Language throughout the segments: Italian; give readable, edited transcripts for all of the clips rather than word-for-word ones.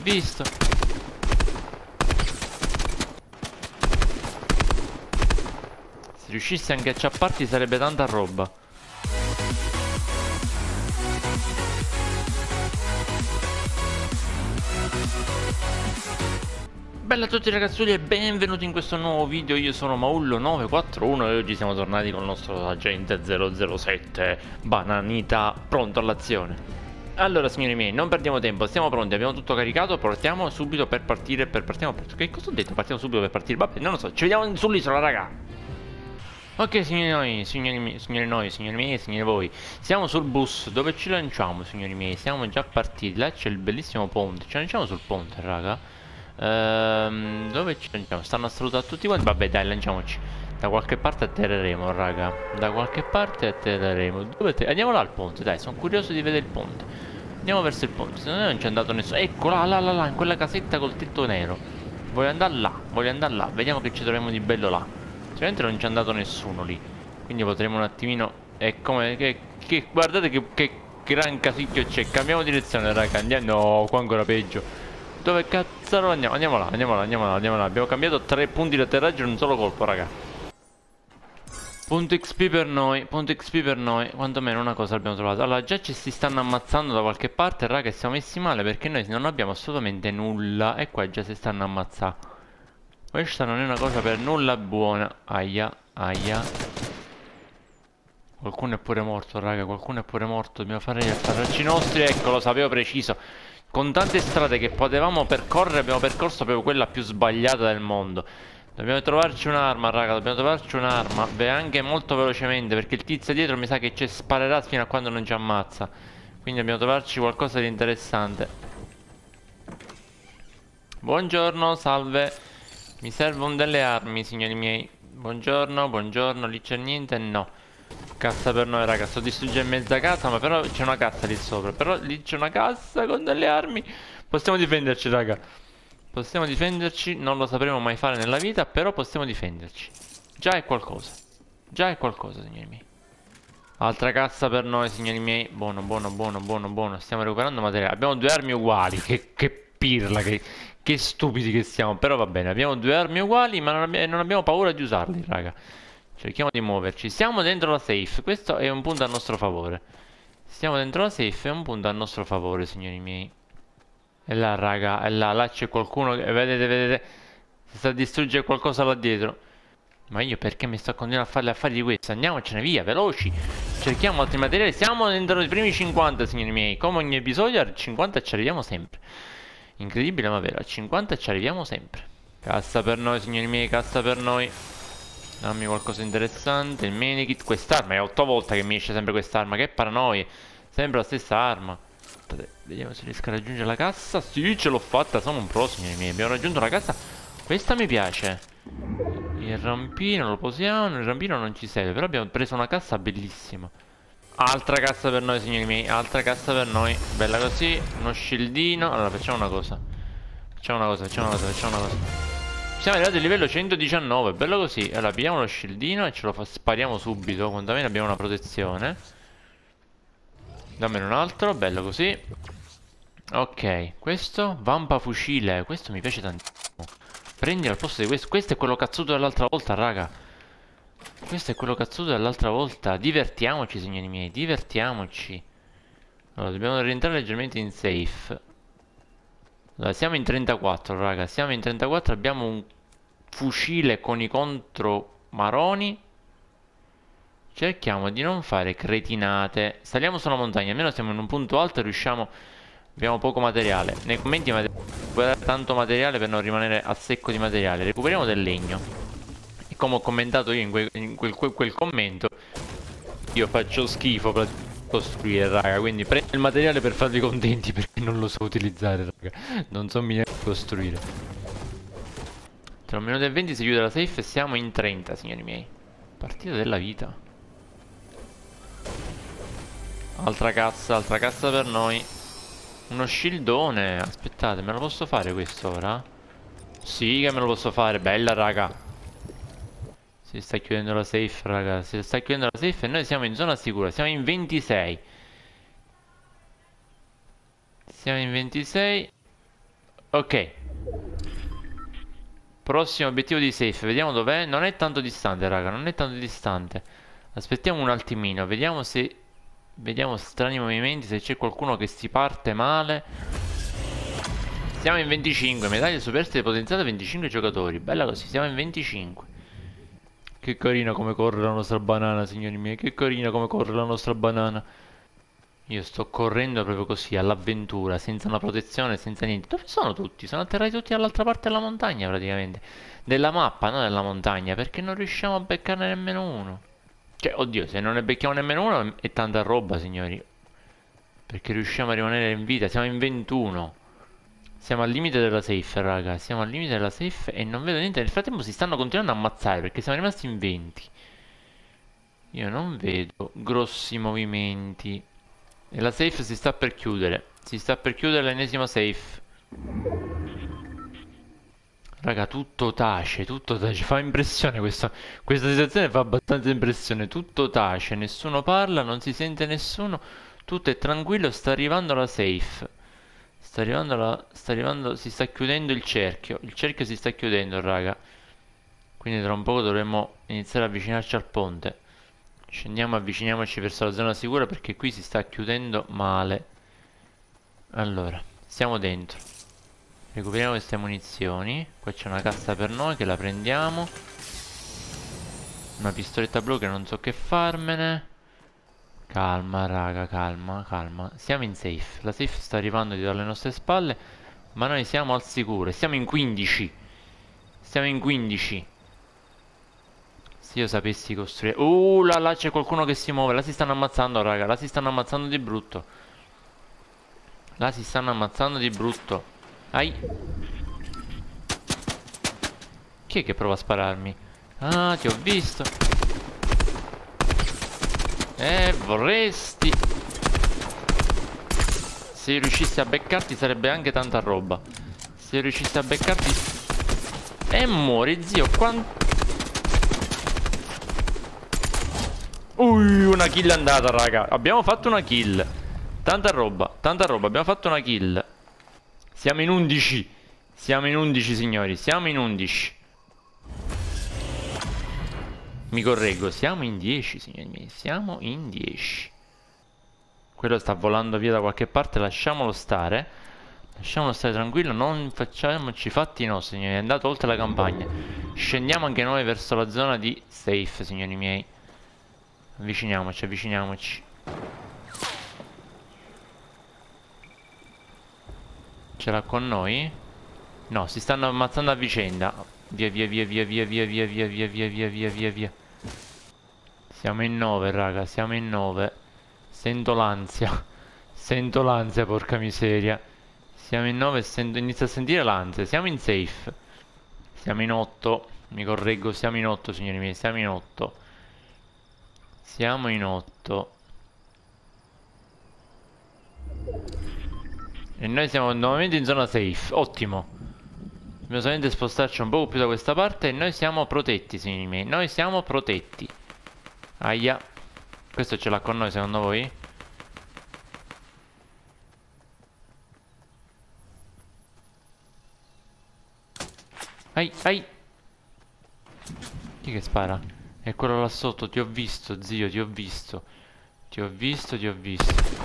visto. Se riuscissi anche a acciapparti sarebbe tanta roba. Bella a tutti ragazzuoli e benvenuti in questo nuovo video. Io sono Maullo941 e oggi siamo tornati con il nostro agente 007 Bananita, pronto all'azione. Allora signori miei, non perdiamo tempo, siamo pronti, abbiamo tutto caricato, partiamo subito per partire, che cosa ho detto? Partiamo subito per partire, vabbè non lo so, ci vediamo sull'isola raga. Ok signori miei e signori voi, siamo sul bus, dove ci lanciamo signori miei? Siamo già partiti, là c'è il bellissimo ponte, ci lanciamo sul ponte raga. Dove ci lanciamo? Stanno a salutare tutti quanti, vabbè dai lanciamoci. Da qualche parte atterreremo raga, da qualche parte atterreremo. Andiamo là al ponte, dai, sono curioso di vedere il ponte. Andiamo verso il ponte, se no non c'è andato nessuno. Ecco là, in quella casetta col tetto nero. Voglio andare là, vediamo che ci troviamo di bello là. Sicuramente non c'è andato nessuno lì, quindi potremo un attimino. È come guardate che gran casicchio c'è. Cambiamo direzione raga, andiamo. No, qua ancora peggio. Dove cazzo andiamo? Andiamo là. Abbiamo cambiato 3 punti di atterraggio in un solo colpo raga. Punto XP per noi, quantomeno una cosa abbiamo trovato. Allora già ci si stanno ammazzando da qualche parte raga e siamo messi male perché noi non abbiamo assolutamente nulla. E qua già si stanno ammazzando. Questa non è una cosa per nulla buona. Aia. Qualcuno è pure morto raga, dobbiamo fare gli atterraggi nostri. Ecco, lo sapevo preciso. Con tante strade che potevamo percorrere abbiamo percorso proprio quella più sbagliata del mondo. Dobbiamo trovarci un'arma raga, beh, anche molto velocemente perché il tizio dietro mi sa che ci sparerà fino a quando non ci ammazza. Quindi dobbiamo trovarci qualcosa di interessante. Buongiorno, salve. Mi servono delle armi signori miei. Buongiorno, lì c'è niente? No. Cassa per noi raga, sto distruggendo mezza casa, ma però c'è una cassa lì sopra. Però lì c'è una cassa con delle armi. Possiamo difenderci raga. Possiamo difenderci, non lo sapremo mai fare nella vita, però possiamo difenderci. Già è qualcosa signori miei. Altra cassa per noi signori miei. Buono. Stiamo recuperando materiale. Abbiamo 2 armi uguali. Che pirla, che stupidi che siamo. Però va bene, abbiamo 2 armi uguali, ma non abbiamo paura di usarli raga. Cerchiamo di muoverci. Siamo dentro la safe. Questo è un punto a nostro favore. Signori miei. È là raga, è là c'è qualcuno che, vedete, si sta a distruggere qualcosa là dietro. Ma io perché mi sto continuando a fare gli affari di questo? Andiamocene via, veloci. Cerchiamo altri materiali, siamo dentro i primi 50 signori miei. Come ogni episodio al 50 ci arriviamo sempre. Incredibile ma vero, al 50 ci arriviamo sempre. Cassa per noi signori miei, cassa per noi. Dammi qualcosa di interessante. Il medikit, quest'arma, è 8 volte che mi esce sempre quest'arma. Che paranoia. Sempre la stessa arma. Vediamo se riesco a raggiungere la cassa. Sì, ce l'ho fatta, sono un pro signori miei. Abbiamo raggiunto la cassa. Questa mi piace. Il rampino lo posiamo. Il rampino non ci serve, però abbiamo preso una cassa bellissima. Altra cassa per noi signori miei. Altra cassa per noi. Bella così. Uno shieldino. Allora facciamo una cosa. Siamo arrivati al livello 119. Bello così. Allora pigliamo lo shieldino e ce lo spariamo subito. Quantomeno abbiamo una protezione. Dammene un altro, bello così. Ok, questo vampa fucile. Questo mi piace tantissimo. Prendi al posto di questo. Questo è quello cazzuto dell'altra volta, raga. Divertiamoci, signori miei, divertiamoci. Allora, dobbiamo rientrare leggermente in safe. Allora, siamo in 34, raga. Abbiamo un fucile con i contro maroni. Cerchiamo di non fare cretinate. Saliamo sulla montagna, almeno siamo in un punto alto e riusciamo. Abbiamo poco materiale. Nei commenti recuperare tanto materiale per non rimanere a secco di materiale. Recuperiamo del legno. E come ho commentato io in quel commento, io faccio schifo per costruire raga. Quindi prendo il materiale per farvi contenti, perché non lo so utilizzare raga. Non so minimo costruire. Tra 1 minuto e 20 si chiude la safe e siamo in 30 signori miei. Partita della vita. Altra cassa per noi. Uno shieldone. Aspettate, me lo posso fare questo ora? Sì che me lo posso fare, bella raga. Si sta chiudendo la safe raga. E noi siamo in zona sicura. Siamo in 26. Ok. Prossimo obiettivo di safe. Vediamo dov'è. Non è tanto distante, raga. Non è tanto distante. Aspettiamo un attimino. Vediamo se... Vediamo strani movimenti. Se c'è qualcuno che si parte male. Siamo in 25. Medaglia superstite potenziata 25 giocatori. Bella così. Siamo in 25. Che carina come corre la nostra banana, signori miei. Che carina come corre la nostra banana. Io sto correndo proprio così, all'avventura, senza una protezione, senza niente. Dove sono tutti? Sono atterrati tutti dall'altra parte della montagna, praticamente. Della mappa, non della montagna, perché non riusciamo a beccarne nemmeno uno. Cioè, oddio, se non ne becchiamo nemmeno uno è tanta roba, signori. Perché riusciamo a rimanere in vita. Siamo in 21. Siamo al limite della safe, raga. Siamo al limite della safe e non vedo niente. Nel frattempo si stanno continuando a ammazzare perché siamo rimasti in 20. Io non vedo grossi movimenti. E la safe si sta per chiudere. Si sta per chiudere l'ennesima safe. Raga, tutto tace, tutto tace. Fa impressione questa situazione, fa abbastanza impressione. Tutto tace, nessuno parla, non si sente nessuno. Tutto è tranquillo, sta arrivando la safe. Sta arrivando, si sta chiudendo il cerchio. Il cerchio si sta chiudendo, raga. Quindi tra un poco dovremmo iniziare a avvicinarci al ponte. Scendiamo, avviciniamoci verso la zona sicura perché qui si sta chiudendo male. Allora, siamo dentro. Recuperiamo queste munizioni. Qua c'è una cassa per noi che la prendiamo. Una pistoletta blu che non so che farmene. Calma, raga, calma, calma. Siamo in safe. La safe sta arrivando di dalle nostre spalle. Ma noi siamo al sicuro. Siamo in 15. Siamo in 15. Se io sapessi costruire... là c'è qualcuno che si muove. La si stanno ammazzando, raga. La si stanno ammazzando di brutto. La si stanno ammazzando di brutto. Ai. Chi è che prova a spararmi? Ah, ti ho visto. Vorresti. Se riuscissi a beccarti sarebbe anche tanta roba. Se riuscissi a beccarti... muori, zio. Quanto... una kill è andata, raga. Abbiamo fatto una kill. Tanta roba, abbiamo fatto una kill. Siamo in 11. Siamo in 11, signori. Siamo in 11. Mi correggo, siamo in 10, signori miei. Siamo in 10. Quello sta volando via da qualche parte. Lasciamolo stare. Lasciamolo stare tranquillo. Non facciamoci fatti nostri, signori. È andato oltre la campagna. Scendiamo anche noi verso la zona di safe, signori miei. Avviciniamoci, avviciniamoci. Ce l'ha con noi? No, si stanno ammazzando a vicenda. Via, via, via, via, via, via, via, via, via, via, via, via, via, via. Siamo in 9, raga, siamo in 9. Sento l'ansia. Sento l'ansia, porca miseria. Siamo in 9 e inizio a sentire l'ansia. Siamo in safe. Siamo in 8. Mi correggo, siamo in 8, signori miei, siamo in 8. Siamo in 8. E noi siamo nuovamente in zona safe. Ottimo. Dobbiamo solamente spostarci un po' più da questa parte. E noi siamo protetti, signori miei. Noi siamo protetti. Aia. Questo ce l'ha con noi, secondo voi? Ai, ai. Chi che spara? È quello là sotto. Ti ho visto, zio, ti ho visto. Ti ho visto, ti ho visto.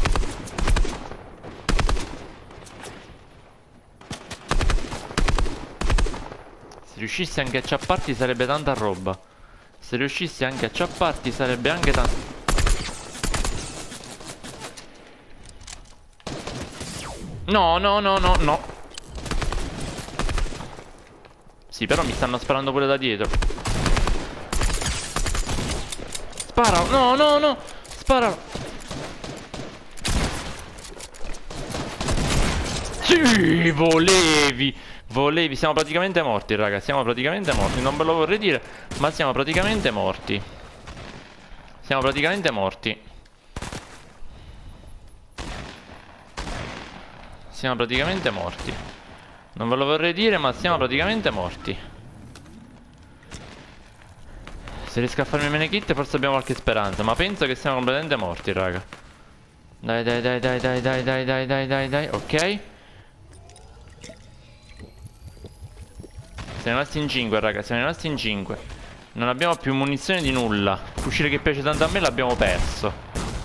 Se riuscissi anche a acciapparti sarebbe tanta roba. Se riuscissi anche a acciapparti sarebbe anche tanta... No, no, no, no, no. Sì, però mi stanno sparando pure da dietro. Spara. No, no, no. Spara. Sì, volevi. Volevi. Siamo praticamente morti, raga. Siamo praticamente morti. Non ve lo vorrei dire, ma siamo praticamente morti. Siamo praticamente morti. Siamo praticamente morti. Non ve lo vorrei dire, ma siamo praticamente morti. Se riesco a farmi bene kit forse abbiamo qualche speranza. Ma penso che siamo completamente morti, raga. Dai, dai, dai, dai, dai, dai, dai, dai, dai, dai, dai. Ok. Siamo rimasti in 5, raga, siamo rimasti in 5. Non abbiamo più munizioni di nulla. Il fucile che piace tanto a me l'abbiamo perso.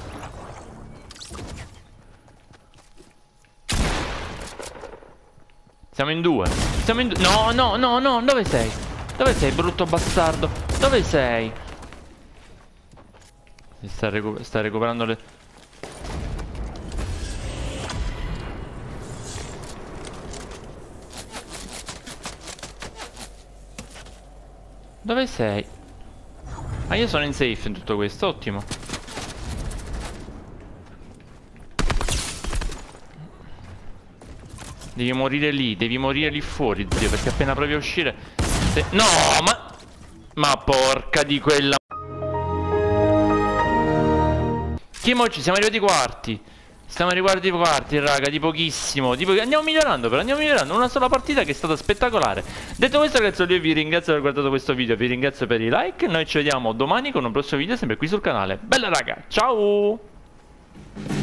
Siamo in 2. Siamo in 2. No, no, no, no, dove sei? Dove sei, brutto bastardo? Dove sei? Sta recuperando le... Dove sei? Ah, io sono in safe in tutto questo, ottimo. Devi morire lì fuori, zio, perché appena provi a uscire... No, ma... Ma porca di quella... Che moci, siamo arrivati quarti. Siamo arrivati quarti, raga, di pochissimo. Andiamo migliorando però, andiamo migliorando. Una sola partita che è stata spettacolare. Detto questo, ragazzi, io vi ringrazio per aver guardato questo video. Vi ringrazio per i like. Noi ci vediamo domani con un prossimo video sempre qui sul canale. Bella raga, ciao!